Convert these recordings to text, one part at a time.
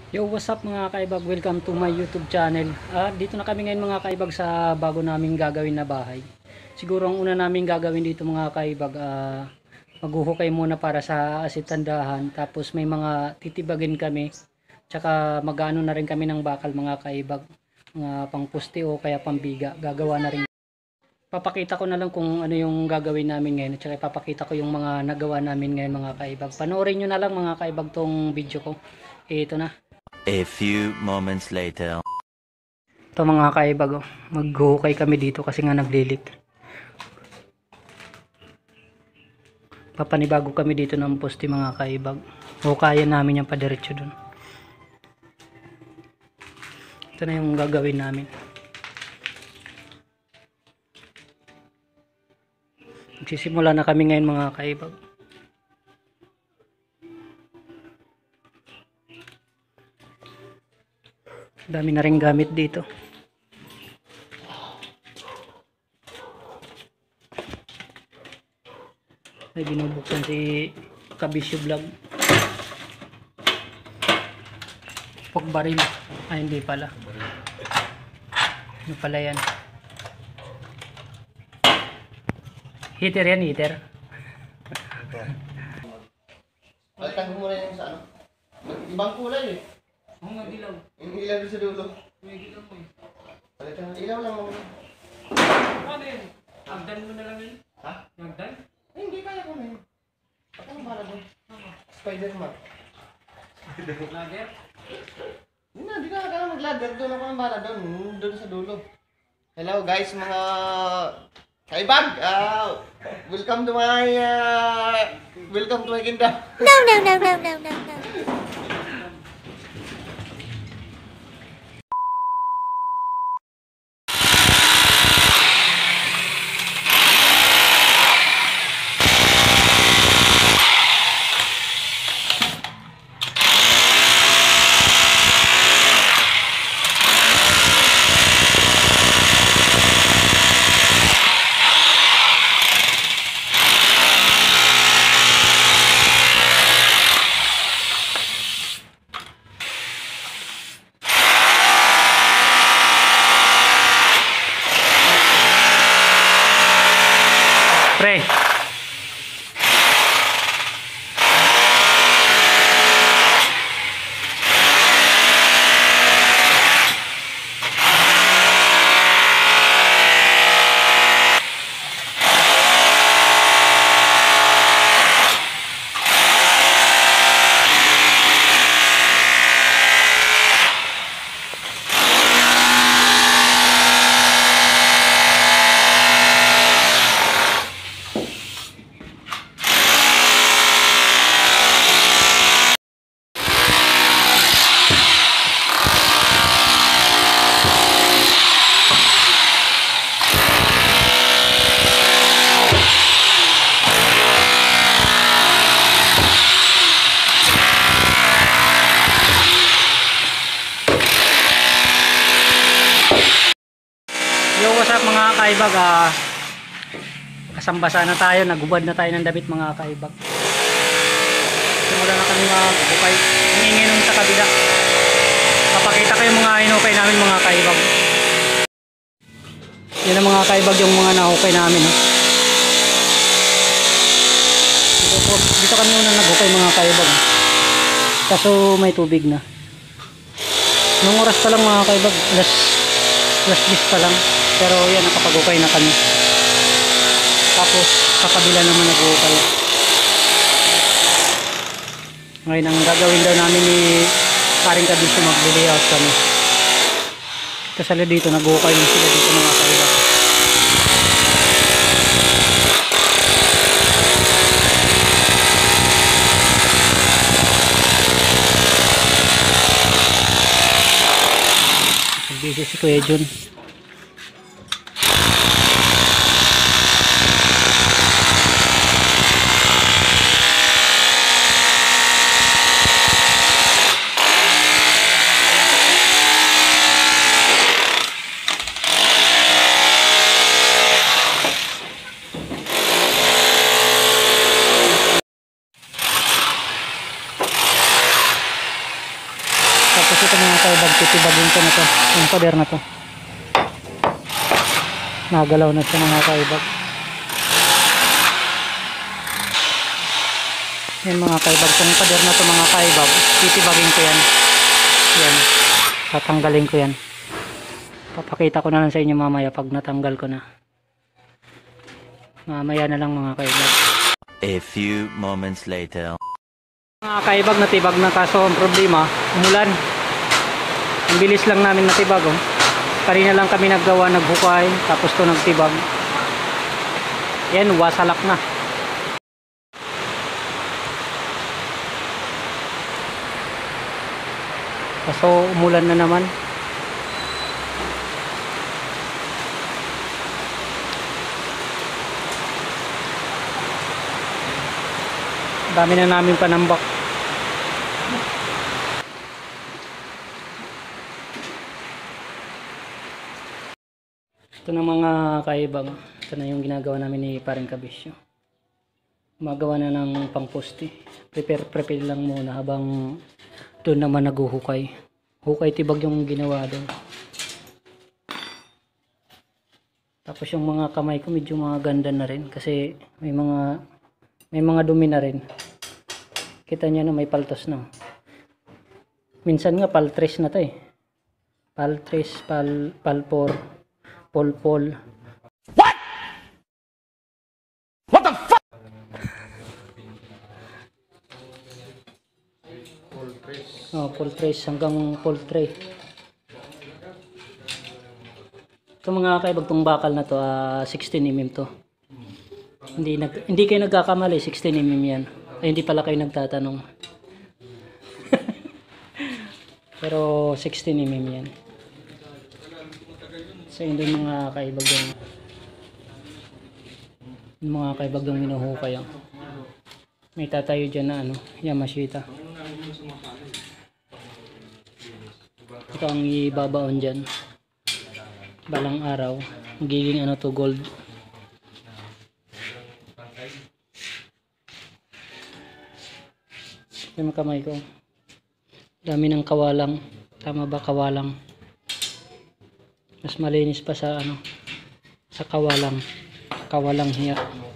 Yo, what's up mga kaibag? Welcome to my YouTube channel. Dito na kami ngayon mga kaibag sa bago naming gagawin na bahay. Siguro ang una naming gagawin dito mga kaibag, maghuhukay muna para sa asitandahan. Tapos may mga titibagin kami. Tsaka mag-ano na rin kami ng bakal mga kaibag. Mga pangpuste o kaya pambiga. Gagawa na rin. Papakita ko na lang kung ano yung gagawin namin ngayon. Tsaka papakita ko yung mga nagawa namin ngayon mga kaibag. Panoorin nyo na lang mga kaibag tong video ko. Ito na. A few moments later. Ito mga kaibag, maghukay kami dito kasi nga naglilik. Papanibago kami dito ng poste mga kaibag. Hukayan namin yung padiretso dun. Ito na yung gagawin namin. Magsisimula na kami ngayon mga kaibag. Dami na rin gamit dito. Ay binubuksan si Kabisyo Vlog. Pagbaril. Ay hindi pala. Ano pala yan? Heater yan, heater. Palitan mo muna yung sa ano. Ibang kulay eh. Oo nga, dilaw. Yung ilaw doon sa dulo. May dilaw mo eh. Palitan mo. Ilaw lang mo. Ano yun? Hagdan mo na lang yun? Ha? Hagdan? Ay, hindi kaya ko na yun. Ako ang para doon. Spider-Man. Lager? Hindi ka kaya mag-ladder doon. Ako ang para doon. Doon sa dulo. Hello guys mga kaibag. Welcome to my kingdom. No, no, no, no, no, no, no. Pre. Yo, what's up mga kaibag? Kasambasa na tayo, nagubad na tayo ng damit mga kaibag. Simula na kami maghukay. Nanginginom sa kabila. Papakita ko yung mga hinukay namin mga kaibag. Yan ang mga kaibag yung mga nahukay namin. Dito kami muna naghukay mga kaibag. Kaso may tubig na. Nung oras pa lang mga kaibag, last 10 pa lang. Pero yan, nakapag-ukay na kami. Tapos sa kabila naman nag-ukay. Ngayon ang gagawin daw namin ni Karing Kabisyo, mag-layout kami. Kasali dito, nag-ukay din sila dito mga kaibag. Busy si Kuya Jun. Tapos ito mga kaibag, titibagin ko na to. Yung pader na to. Nagalaw na siya mga kaibag. Yan mga kaibag, itong pader na to mga kaibag, titibagin ko yan. Yan, tatanggalin ko yan. Papakita ko na lang sa inyo mamaya pag natanggal ko na. Mamaya na lang mga kaibag. A few moments later. Mga kaibag, natibag na, kaso ang problema, umulan. Ang bilis lang namin natibag. Oh. Kanina lang kami naggawa, naghukay, tapos to nagtibag. Yan, wasalak na. Kaso umulan na naman. Dami na namin panambak. Ito na mga kaibang. Ito na yung ginagawa namin ni Paring Kabisyo. Gumagawa na ng pangposte. Prepare lang muna habang doon naman naguhukay. Hukay tibag yung ginawa doon. Tapos yung mga kamay ko medyo mga ganda na rin kasi may mga dumi na rin. Kita niyo na may paltos na. Minsan nga paltres na to eh. Paltres, palpor, polpol. What? What the fuck? Poltres. Oh, poltres hanggang poltre. Ito mga kaibag, tong bakal na to, 16mm to. Hindi kayo nagkakamali, 16mm yan. Ay, hindi pala kayo nagtatanong. Pero 16mm yan. So yun din mga kaibag yung mga kaibag yung minuhukay yan. May tatayo dyan na Yamashita. Ito ang ibabaon dyan. Balang araw magiging to, gold. Yung kamay ko, dami ng kawalang. Tama ba kawalang? Mas malinis pa sa sa kawalang hiya.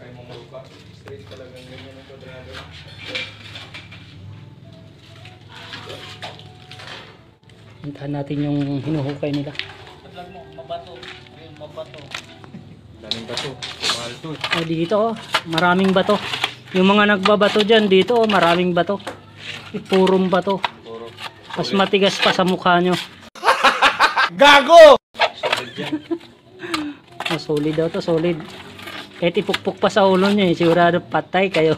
Hintahan natin yung hinuhukay nila. Mabato. Daming bato. Mahal to. Oh, dito maraming bato. Yung mga nagbabato dyan dito, maraming bato. Purong bato. Mas matigas pa sa mukha nyo. Gago! Solid daw to, solid. Kahit ipukpuk pa sa ulo nyo, sigurado patay kayo.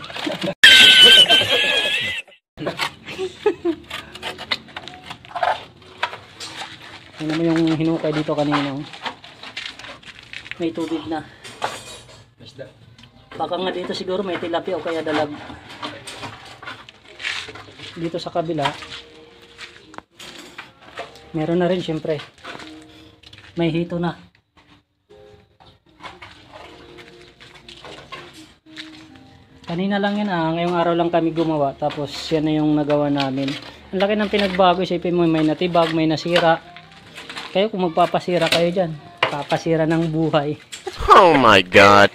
Yan naman yung hinukay dito kanina. May tubig na. Baka nga dito siguro may tilapia o kaya dalag. Dito sa kabila meron na rin syempre. May hito na. Kanina lang yan ngayong araw lang kami gumawa. Tapos yan na yung nagawa namin. Ang laki ng pinagbago. Isipin mo may natibag, may nasira. Kayo kung magpapasira kayo dyan, papasira ng buhay. Oh my God.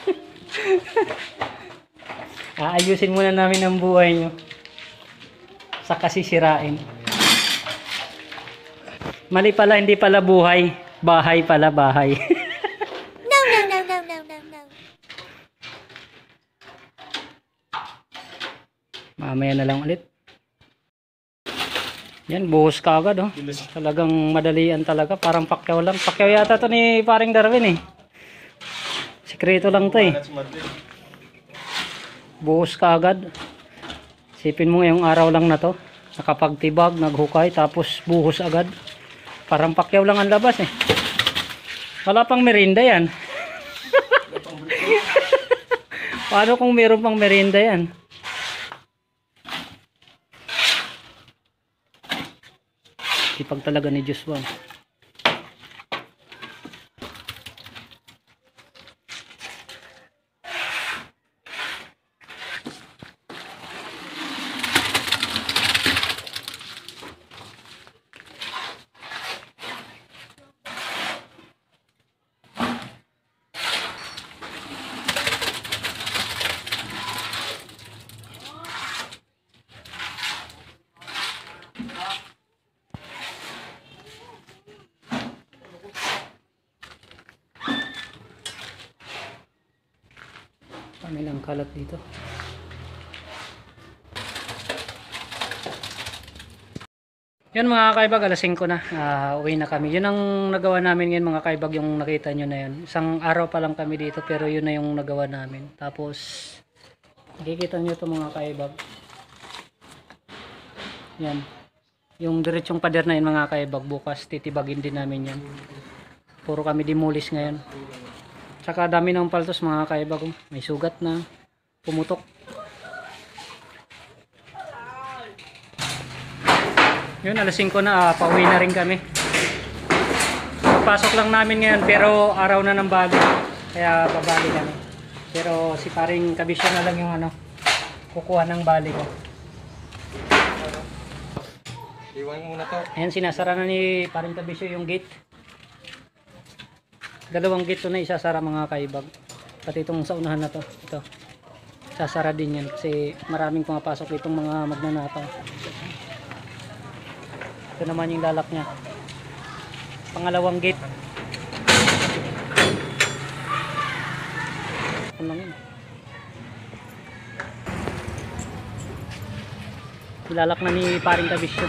Aayusin muna namin ang buhay nyo sa kasisirain. Mali pala, hindi pala buhay. Bahay pala, bahay. No, no, no, no, no, no, no. Mamaya na lang ulit. Yan, buhos ka agad Talagang madalian talaga. Parang pakyaw lang. Pakyaw yata to ni Paring Darwin eh. Sikreto lang to eh. Buhos ka agad. Sipin mo ngayong araw lang na to. Nakapagtibag, naghukay, tapos buhos agad. Parang pakyaw lang ang labas eh. Wala pang merinda yan. Paano kung meron pang merinda yan? Sipag talaga ni Joshua. May lang kalat dito. Yan mga kaibag, alas 5 na. Uwi na kami. Yun ang nagawa namin ngayon mga kaibag, yung nakita nyo na yun. Isang araw pa lang kami dito pero yun na yung nagawa namin. Tapos, nakikita nyo ito mga kaibag. Yan. Yung diretsong pader na yun mga kaibag, bukas titibagin din namin yan. Puro kami demolish ngayon. Tsaka dami ng paltos mga kaibag. May sugat na, pumutok. Yun, alas 5 na, pauwi na rin kami. Pasok lang namin ngayon pero araw na ng bali. Kaya babali kami. Pero si paring kabisyo na lang yung ano, kukuha ng bali ko. Iwan muna to. Ayan, sinasara na ni paring kabisyo yung gate. Dalawang gate to na isasara mga kaibag. Pati itong sa unahan na to. Ito. Sasara din yan kasi maraming pumapasok itong mga magnanakaw. Ito naman yung lalak niya. Pangalawang gate. Ito lang yun. Lalak na ni paring kabisyo.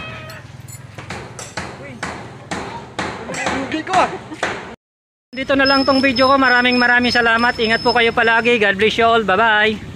Dito na lang tong video ko. Maraming salamat. Ingat po kayo palagi. God bless you all. Bye bye.